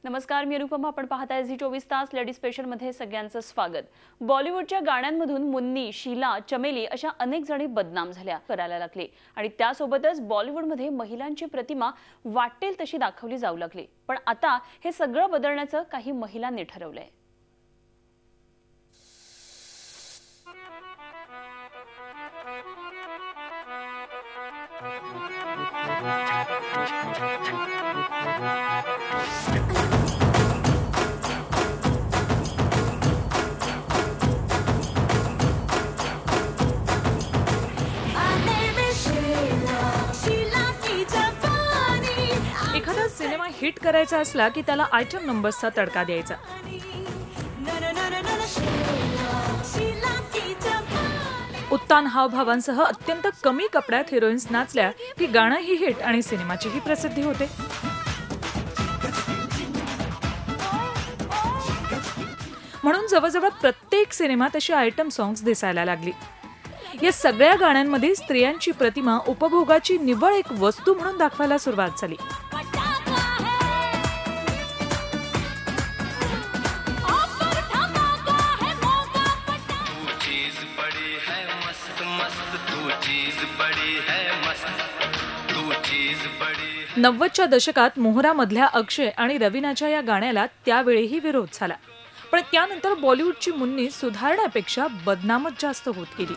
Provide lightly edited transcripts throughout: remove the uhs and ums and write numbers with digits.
नमस्कार, मी अनुपमा. आपण पाहताय झी24 तास लेडी स्पेशल मध्ये सगळ्यांचं स्वागत. बॉलिवूडच्या गाण्यांमधून मुन्नी, शीला, चमेली अशा अनेक जणी बदनाम झाल्या करायला लागले आणि त्यासोबतच बॉलिवूडमध्ये महिलांची प्रतिमा वाटेल तशी दाखवली जाऊ लागली. पण आता हे सगळं बदलण्याचं काही महिलांनी ठरवलंय. एखादा सिनेमा हिट करायचा असला की त्याला आयटम नंबर्सचा तडका द्यायचा. उत्तान हावभावांसह अत्यंत कमी कपड्यात हिरोईन्स नाचल्या की गाणंही हिट आणि सिनेमाचीही प्रसिद्धी होते. म्हणून जवळजवळ प्रत्येक सिनेमात अशी आयटम सॉंग्स दिसायला लागली. या सगळ्या गाण्यांमध्ये स्त्रियांची प्रतिमा उपभोगाची निव्वळ एक वस्तू म्हणून दाखवायला सुरुवात झाली. नव्वदच्या दशकात मोहरामधल्या अक्षय आणि रवीनाच्या या गाण्याला त्यावेळीही विरोध झाला. पण त्यानंतर बॉलिवूडची मुन्नी सुधारण्यापेक्षा बदनामच जास्त होत गेली.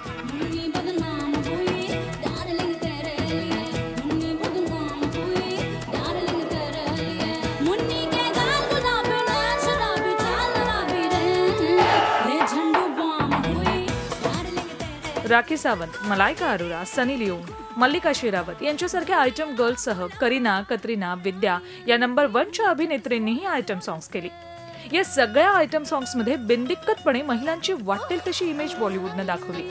राखी सावंत, मलायका अरोरा, सनी लिओन, मल्लिका शेरावत यांच्यासारख्या आयटम गर्ल्ससह करीना, कतरिना, विद्या या नंबर 1च्या अभिनेत्रींनीही आयटम सॉंग्स केली. या सगळ्या आयटम सॉंग्समध्ये बिनदिक्कतपणे महिलांची वाटेल तशी इमेज बॉलिवूडनं दाखवली.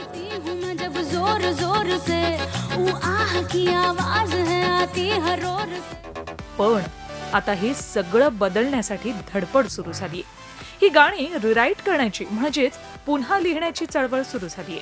पण आता हे सगळं बदलण्यासाठी धडपड सुरू झालीय. ही गाणी रिराईट करण्याची म्हणजेच पुन्हा लिहिण्याची चळवळ सुरू झालीय.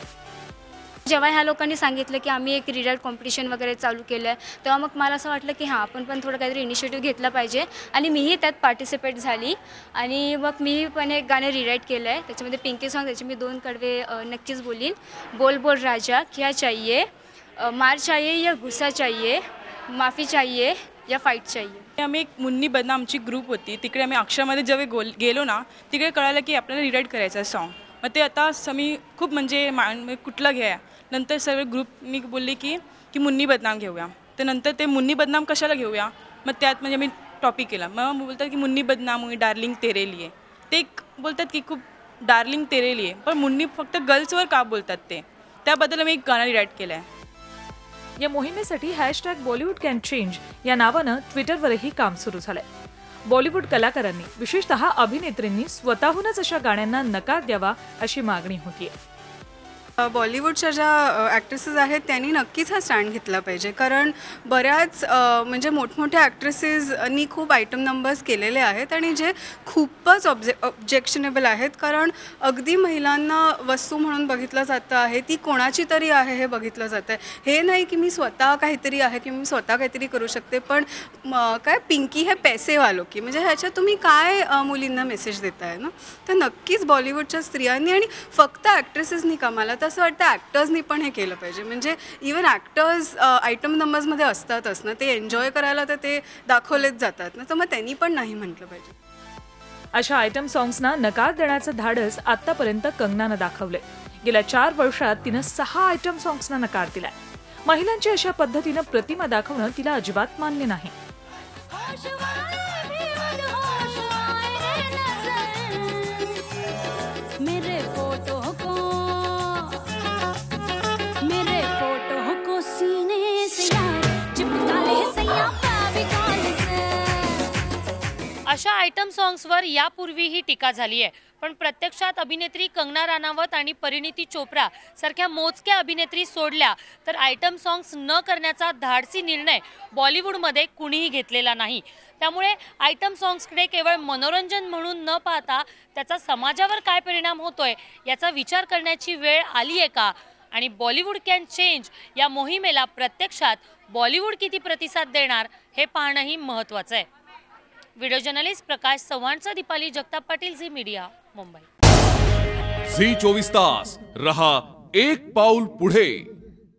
जेव्हा ह्या लोकांनी सांगितलं की आम्ही एक रिराईट कॉम्पिटिशन वगैरे चालू केलं आहे, तेव्हा मग मला असं वाटलं की हां, आपण पण थोडं काहीतरी इनिशिएटिव्ह घेतला पाहिजे आणि मीही त्यात पार्टिसिपेट झाली. आणि मग मी पण एक गाणं रिराईट केलं आहे. त्याच्यामध्ये पिंकी सॉंग, त्याचे मी 2 कडवे नक्कीच बोलीन. बोल बोल राजा, क्या चाहिए, मार चाहिए या गुस्सा चाहिए, माफी चाहिए या फाईट चाहिए. आम्ही एक मुन्नी बदनाम आमची ग्रुप होती. तिकडे आम्ही अक्षरमध्ये जेव्हा गेलो ना, तिकडे कळालं की आपल्याला रिराईट करायचं आहे सॉन्ग. मग ते आता मी खूप म्हणजे कुठलं घ्या. नंतर सर्व ग्रुपनी बोलले की मुन्नी बदनाम घेऊया. तर नंतर ते मुन्नी बदनाम कशाला घेऊया, मग त्यात म्हणजे मी टॉपिक केला. मग बोलतात की मुन्नी बदनाम हुई डार्लिंग तेरे लिए. ते एक बोलतात की खूप डार्लिंग तेरे लिए, पण मुन्नी फक्त गर्ल्सवर का बोलतात ते, त्याबद्दल मी एक गाणं रिराईट केलं आहे. या मोहिमेसाठी #बॉलिवूड कॅन चेंज या नावानं ट्विटरवरही काम सुरू झालंय. बॉलिवूड कलाकारांनी विशेषतः अभिनेत्रींनी स्वतःहूनच अशा गाण्यांना नकार द्यावा अशी मागणी होतीये. बॉलिवूडच्या ज्या ॲक्ट्रेसेस आहेत त्यांनी नक्कीच हा स्टँड घेतला पाहिजे. कारण बऱ्याच म्हणजे मोठमोठ्या ॲक्ट्रेसेसनी खूप आयटम नंबर्स केलेले आहेत आणि जे खूपच ऑब्जेक्शनेबल आहेत. कारण अगदी महिलांना वस्तू म्हणून बघितलं जातं आहे, ती कोणाची तरी आहे हे बघितलं जातं आहे. हे नाही की मी स्वतः काहीतरी आहे किंवा मी स्वतः काहीतरी करू शकते. पण काय पिंकी हे पैसे वालो की, म्हणजे ह्याच्यात तुम्ही काय मुलींना मेसेज देताय ना. तर नक्कीच बॉलिवूडच्या स्त्रियांनी आणि फक्त ॲक्ट्रेसेसनी कामाला असं वाटतं ॲक्टर्सनी पण हे केलं पाहिजे. म्हणजे इवन ॲक्टर्स आयटम नंबर्समध्ये असतातच ना, ते एन्जॉय करायला तर ते दाखवलेच जातात ना, तर मग त्यांनी पण नाही म्हटलं पाहिजे. अशा आयटम सॉंग्सना नकार देण्याचं धाडस आतापर्यंत कंगनानं दाखवलंय. गेल्या 4 वर्षात तिनं 6 आयटम सॉंग्सना नकार दिलाय. महिलांची अशा पद्धतीनं प्रतिमा दाखवणं तिला अजिबात मान्य नाही. अशा आयटम सॉंग्सवर यापूर्वीही टीका झाली आहे, पण प्रत्यक्षात अभिनेत्री कंगना राणावत आणि परिणीती चोप्रा सारख्या मोजक्या अभिनेत्री सोडल्या तर आयटम सॉंग्स न करण्याचा धाडसी निर्णय बॉलिवूडमध्ये कुणीही घेतलेला नाही. त्यामुळे आयटम सॉंग्सकडे केवळ मनोरंजन म्हणून न पाहता त्याचा समाजावर काय परिणाम होतोय याचा विचार करण्याची वेळ आली आहे का? आणि बॉलिवूड कॅन चेंज या मोहिमेला प्रत्यक्षात बॉलिवूड किती प्रतिसाद देणार हे पाहणंही महत्त्वाचं आहे. व्हिडिओ जर्नलिस्ट प्रकाश चव्हाणचा Deepali Jagtap Patil, Zee media, Mumbai. Zee 24 तास रहा एक पाऊल पुढे.